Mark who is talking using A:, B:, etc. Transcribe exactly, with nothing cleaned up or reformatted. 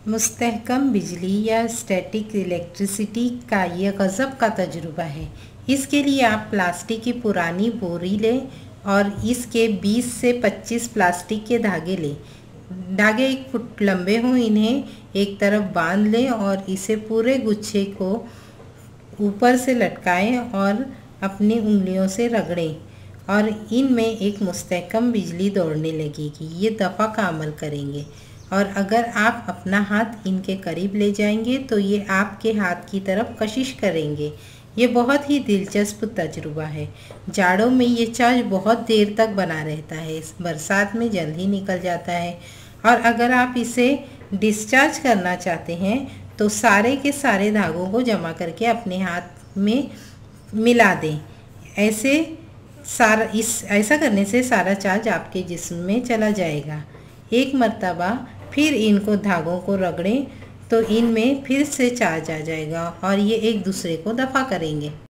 A: मुस्तहकम बिजली या static electricity का ये गज़ब का तजुर्बा है। इसके लिए आप प्लास्टिक की पुरानी बोरी लें और इसके बीस से पच्चीस प्लास्टिक के धागे लें। धागे एक फुट लंबे हों, इन्हें एक तरफ बांध लें और इसे पूरे गुच्छे को ऊपर से लटकाएं और अपनी उंगलियों से रगड़ें और इनमें एक मुस्तहकम बिजली दौड़ने लगेगी। ये दफ़ा का अमल करेंगे और अगर आप अपना हाथ इनके करीब ले जाएंगे तो ये आपके हाथ की तरफ कशिश करेंगे। ये बहुत ही दिलचस्प तजुर्बा है। जाड़ों में ये चार्ज बहुत देर तक बना रहता है, बरसात में जल्द ही निकल जाता है। और अगर आप इसे डिस्चार्ज करना चाहते हैं तो सारे के सारे धागों को जमा करके अपने हाथ में मिला दें। ऐसे सारा इस ऐसा करने से सारा चार्ज आपके जिस्म में चला जाएगा। एक मर्तबा फिर इनको धागों को रगड़ें तो इनमें फिर से चार्ज आ जाएगा और ये एक दूसरे को दफ़ा करेंगे।